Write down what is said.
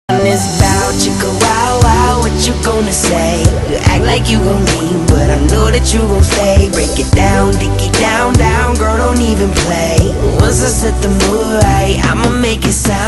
This bout, chicka wow wow, what you gonna say? You act like you gon' leave, but I know that you gon' stay. Break it down, dig it down, down, girl, don't even play. Once I set the mood right, I'ma make it sound